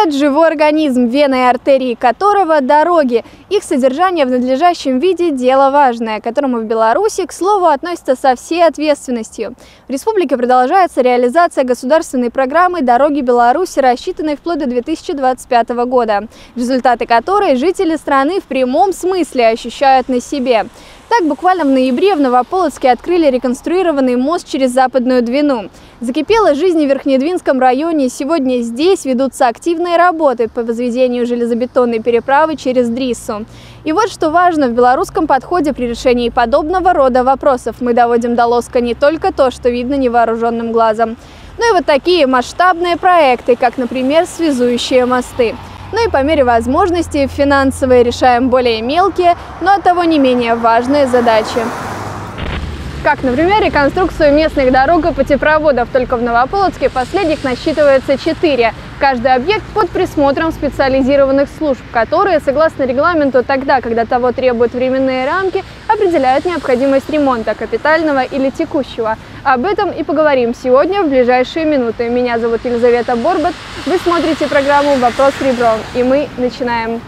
Бюджет – живой организм, вены и артерии которого – дороги. Их содержание в надлежащем виде – дело важное, к которому в Беларуси, к слову, относятся со всей ответственностью. В республике продолжается реализация государственной программы «Дороги Беларуси», рассчитанной вплоть до 2025 года, результаты которой жители страны в прямом смысле ощущают на себе. Так, буквально в ноябре в Новополоцке открыли реконструированный мост через Западную Двину. Закипела жизнь в Верхнедвинском районе. Сегодня здесь ведутся активные работы по возведению железобетонной переправы через Дриссу. И вот что важно в белорусском подходе при решении подобного рода вопросов. Мы доводим до лоска не только то, что видно невооруженным глазом, но и вот такие масштабные проекты, как, например, связующие мосты. Ну и по мере возможности финансовые решаем более мелкие, но оттого не менее важные задачи. Как, например, реконструкцию местных дорог и путепроводов. Только в Новополоцке последних насчитывается 4. Каждый объект под присмотром специализированных служб, которые, согласно регламенту, тогда, когда того требуют временные рамки, определяют необходимость ремонта, капитального или текущего. Об этом и поговорим сегодня в ближайшие минуты. Меня зовут Елизавета Борбат. Вы смотрите программу «Вопрос ребром», и мы начинаем.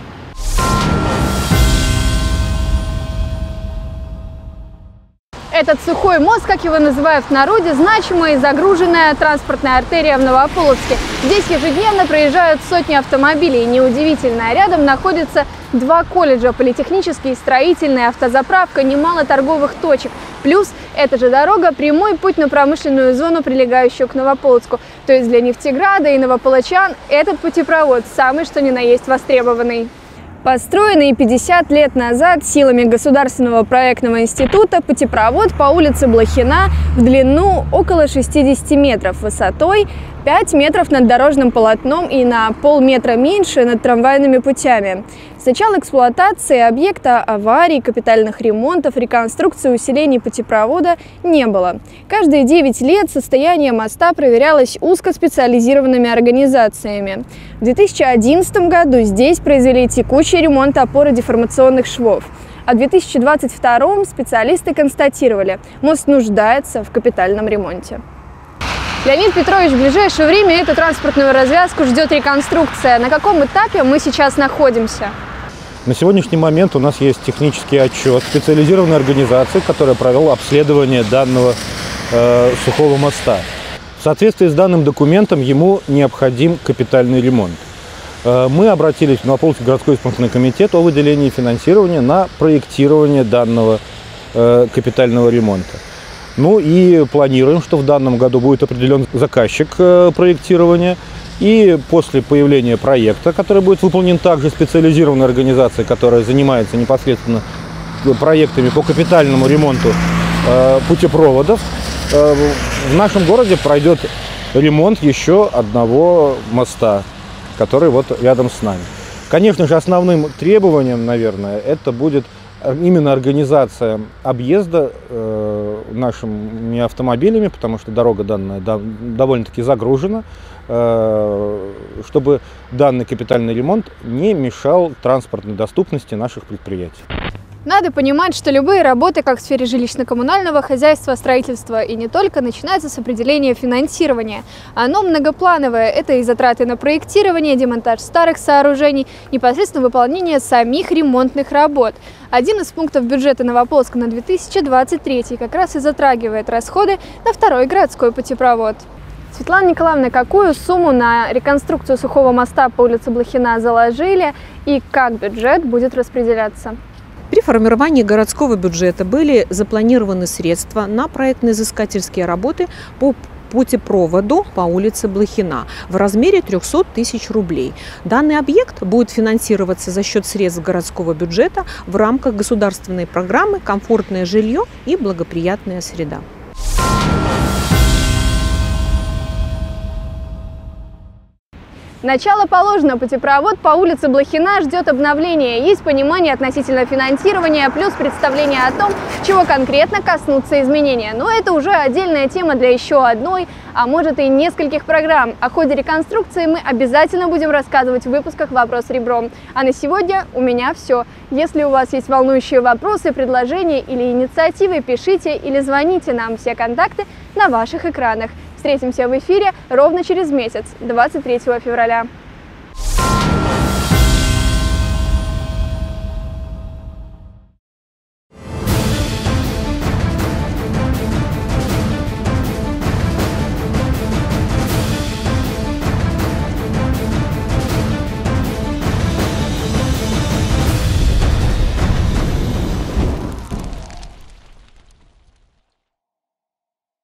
Этот сухой мост, как его называют в народе, значимая и загруженная транспортная артерия в Новополоцке. Здесь ежедневно проезжают сотни автомобилей. Неудивительно, рядом находятся 2 колледжа – политехнический и строительный, автозаправка, немало торговых точек. Плюс эта же дорога – прямой путь на промышленную зону, прилегающую к Новополоцку. То есть для Нефтеграда и новополочан этот путепровод самый что ни на есть востребованный. Построенный 50 лет назад силами Государственного проектного института, путепровод по улице Блохина в длину около 60 метров, высотой 5 метров над дорожным полотном и на полметра меньше над трамвайными путями. С начала эксплуатации объекта аварий, капитальных ремонтов, реконструкции, усилений путепровода не было. Каждые 9 лет состояние моста проверялось узкоспециализированными организациями. В 2011 году здесь произвели текущий ремонт опор и деформационных швов. А в 2022 специалисты констатировали, мост нуждается в капитальном ремонте. Леонид Петрович, в ближайшее время эту транспортную развязку ждет реконструкция. На каком этапе мы сейчас находимся? На сегодняшний момент у нас есть технический отчет специализированной организации, которая провела обследование данного сухого моста. В соответствии с данным документом ему необходим капитальный ремонт. Мы обратились в Новополоцкий городской исполнительный комитет о выделении финансирования на проектирование данного капитального ремонта. Ну и планируем, что в данном году будет определен заказчик проектирования. И после появления проекта, который будет выполнен также специализированной организацией, которая занимается непосредственно проектами по капитальному ремонту путепроводов, в нашем городе пройдет ремонт еще одного моста, который вот рядом с нами. Конечно же, основным требованием, наверное, это будет именно организация объезда нашими автомобилями, потому что дорога данная довольно-таки загружена, чтобы данный капитальный ремонт не мешал транспортной доступности наших предприятий. Надо понимать, что любые работы, как в сфере жилищно-коммунального хозяйства, строительства и не только, начинаются с определения финансирования. Оно многоплановое. Это и затраты на проектирование, демонтаж старых сооружений, непосредственно выполнение самих ремонтных работ. Один из пунктов бюджета Новополоцка на 2023 как раз и затрагивает расходы на второй городской путепровод. Светлана Николаевна, какую сумму на реконструкцию сухого моста по улице Блохина заложили и как бюджет будет распределяться? При формировании городского бюджета были запланированы средства на проектно-изыскательские работы по путепроводу по улице Блохина в размере 300 тысяч рублей. Данный объект будет финансироваться за счет средств городского бюджета в рамках государственной программы «Комфортное жилье и благоприятная среда». Начало положено. Путепровод по улице Блохина ждет обновления. Есть понимание относительно финансирования, плюс представление о том, чего конкретно коснутся изменения. Но это уже отдельная тема для еще одной, а может и нескольких программ. О ходе реконструкции мы обязательно будем рассказывать в выпусках «Вопрос ребром». А на сегодня у меня все. Если у вас есть волнующие вопросы, предложения или инициативы, пишите или звоните нам. Все контакты на ваших экранах. Встретимся в эфире ровно через месяц, 23 февраля.